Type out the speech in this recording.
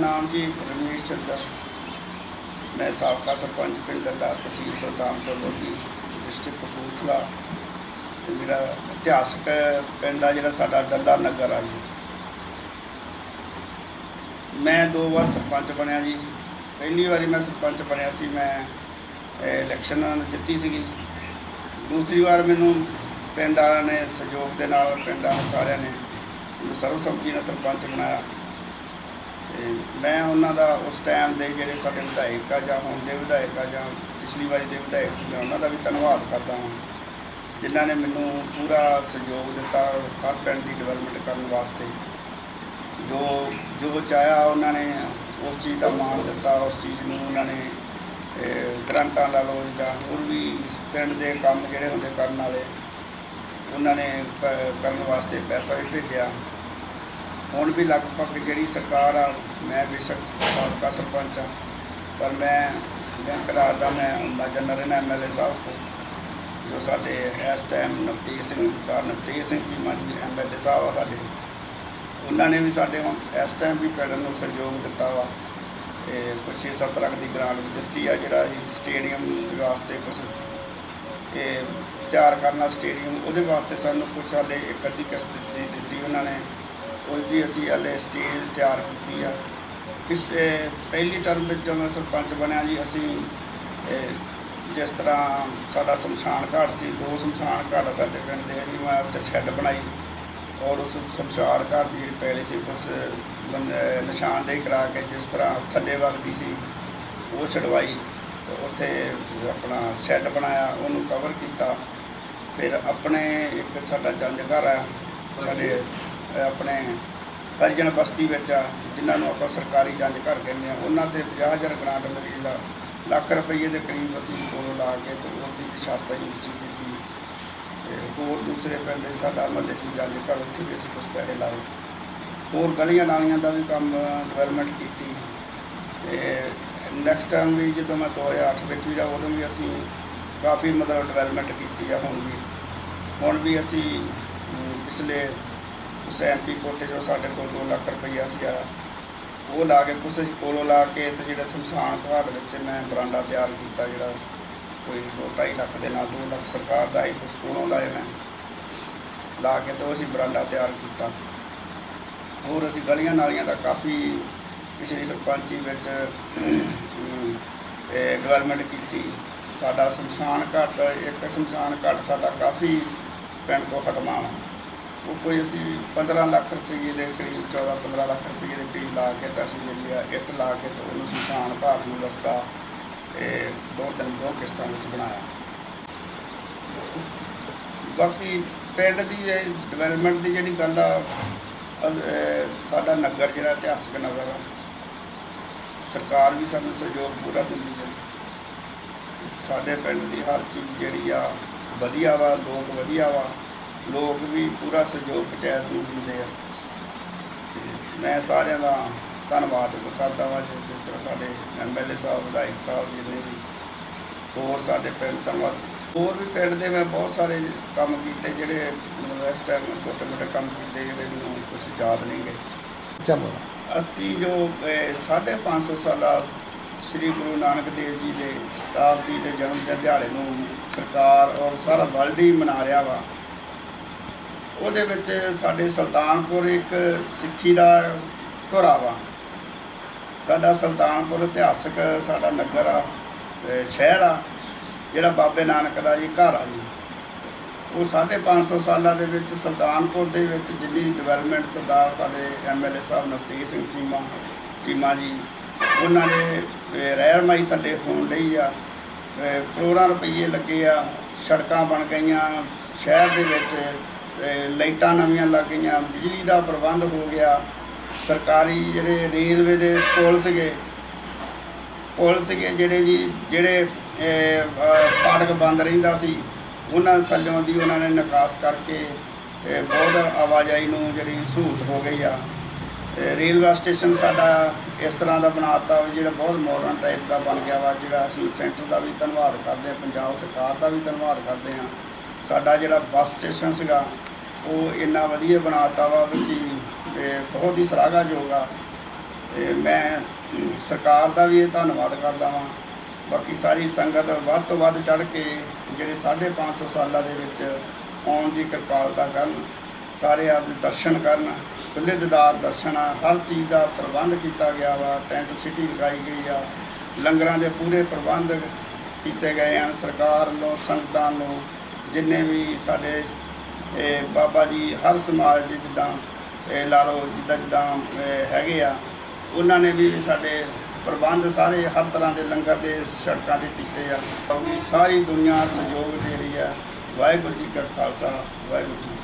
नाम जी रमेश चंद्र। मैं साबका सरपंच पिंड डल्ला, तहसील सुल्तानपुर लोधी, डिस्ट्रिक्ट कपूरथला। मेरा इतिहासक पिंड आ जिहड़ा साडा डल्ला नगर आ जी। मैं 2 बार सरपंच बनया जी। पहली बारी मैं सरपंच बनया सी, मैं इलैक्शन जित्ती सी। दूसरी बार मैनू पिंड वालिਆਂ ने सहयोग के नाल पिंड वाले सारिਆਂ ने सर्वसम्मति ने सरपंच बनाया। तो मैं उन्होंने उस टाइम के जोड़े साढ़े विधायक आ जां हुण दे विधायक आ जां पिछली बारी के विधायक से मैं उन्होंने भी धन्यवाद करता हाँ, जिन्होंने मैनू पूरा सहयोग दिता हर पिंड की डिवेलपमेंट करने वास्ते। जो जो चाहा उन्होंने उस चीज़ का मान दिता, उस चीज़ में उन्होंने ग्रांटां ला लो जां होर भी पिंड के काम जोड़े होंदे करने वाले उन्होंने करने वास्ते पैसा भी भेजा। हुण भी लगभग जी सरकार आ, मैं बेशक साबका सरपंच हाँ, पर मैं लिंक रखदा मैं नज़र रहना MLA साहब को, जो साडे इस टाइम नवतेज सिंह सरदार नवतेज सिंह चीमा जी MLA साहब आ साडे। उन्होंने भी साडे हुण इस टाइम भी पिंड नूं सहयोग दिता वा। कुछ 6-7 लाख की ग्रांट भी दी है, जिहड़ा स्टेडियम वास्ते कुछ तैयार करना स्टेडियम वो वास्ते सानू कुछ हाले एक अद्धी किस्त दी उन्होंने, उसकी असी हाले स्टेज तैयार की है। किस पहली टर्म में जब मैं सरपंच बनया जी, असी जिस तरह साडा शमशान घाट से 2 शमशान घाट साडे पिंड दे, मैं उत्ते शैड बनाई और उस शमशान घाट की जी पैली से कुछ निशानदेही करा के जिस तरह थले वगदी सी वो छड़वाई, तो उत्थे अपना शैड बनाया, उन्होंने कवर किया। फिर अपने एक साडा जंज घर आ साडे अपने हरिजन बस्ती विच आ, जिन्होंने आप सरकारी जंज घर कहने, उन्होंने 50,000 ग्रांट मिली, लाख रुपये के करीब असी कोलों ला के तो उसकी भी छत उच्ची की। होर दूसरे पिंड साडा महल्ले भी जंज घर, उत्थे भी असीं कुछ पैसे लाए। होर गलियां नालियां का भी काम डिवेलपमेंट की। नैक्सट टाइम भी जो मैं 2008 में भी रहा, उदों भी असी काफ़ी मतलब डिवेलपमेंट की है। हुण भी असी पिछले उस MP कोटे जो साढ़े को 2 लाख रुपया सी आया, वो ला के कुछ असी कोलों ला के तो जो शमशान घाट में मैं बरांडा तैयार किया, जोड़ा कोई 2-2.5 लाख के ना 2 लाख सरकार का ही कुछ कोलों लाए मैं ला के, तो असी बरांडा तैयार किया। होर असी गलियां नालियां का काफ़ी पिछली सरपंची डिवेलपमेंट की। साडा शमशान घाट एक शमशान घाट साडा काफ़ी पिंड तो हटवा वा, वो कोई असी 15 लाख रुपये के करीब 14-15 लाख रुपये के करीब ला के तो असी जी इट ला के तो उन्होंने शमशान घाट में रस्ता 2 किस्तों में बनाया। बाकी पिंड की डिवेलपमेंट की जी गल आ, साडा नगर जिहड़ा इतिहासक नगर आ, सरकार भी सानू सहयोग पूरा दिंदी है। साडे पिंड की हर चीज़ जिहड़ी आ वधिया वा, लोग वधिया वा, लोग भी पूरा सहयोग पंचायत नूं दिंदे आ। ते मैं सारिਆਂ ਦਾ धन्नवाद करदा वा, जिस तरह साडे MLA साहब विधायक साहब जिन्ने भी होर साडे पिंड धन्नवाद। होर भी पिंड दे मैं बहुत सारे काम कीते जिहड़े इस टाइम छोटे मोटे काम कीते जिहड़े मैनूं कुछ याद नहीं गए। चलो असी जो 550 साला श्री गुरु नानक देव जी के शताब्दी के जन्म के दिहाड़े नूं सरकार और सारा वर्ल्ड ही मना रहा वा। उहदे विच साडे सुल्तानपुर एक सिੱਖੀ का धुरा वा। साडा सुल्तानपुर इतिहासक साडा नगर आ, शहर आ, जिहड़ा बाबे नानक का जी घर आ जी। वो 550 सालों के सुल्तानपुर के जिन्नी डिवेलपमेंट सरदार साडे MLA साहब नवतेज सिंह चीमा जी उन्होंने रहरमाई थले होण लई आ, करोड़ों रुपये लगे आ, सड़कां बन गई, शहर के लाइटां नवीं लग गई, बिजली का प्रबंध हो गया, सरकारी जिहड़े रेलवे के पुल सीगे जिहड़े जी जिहड़े फाटक बंद रहिंदा सी, उन्होंने थल्लों दी उन्होंने निकास करके बहुत आवाजाई नूं जिहड़ी सहूलत हो गई आ। रेलवे स्टेशन साडा इस तरह का बनाता जिहड़ा बहुत मॉडर्न टाइप का बन गया वा, जिहड़ा असीं सेंटर का भी धन्नवाद करते हैं, पंजाब सरकार का भी धन्नवाद करते हैं। साडा जिहड़ा बस स्टेशन सीगा वो इन्ना वधिया बनाता वा कि बहुत ही सराहनायोग आ। मैं सरकार का भी धन्नवाद करदा वां। बाकी सारी संगत वध तो वध चढ़ के ਜਿਹੜੇ 550 सालों ਦੇ ਵਿੱਚ आउण ਦੀ किरपालता करन, सारे आपदे दर्शन करन, खुले दीदार दर्शन आ। हर चीज़ का प्रबंध किया गया वा, टेंट सिटी लगाई गई आ, लंगरां दे पूरे प्रबंध किए गए हैं सरकार वालों, संगतां वालों, जिन्ने भी साडे बाबा जी हर समाज के जिद्दां ला लो जिद्दां हैगे आ, उन्होंने भी साडे प्रबंध सारे हर तरह के लंगर के सड़कों के किए आ। सारी दुनिया सहयोग दे रही है। वाहिगुरू जी का खालसा, वाहिगुरू जी।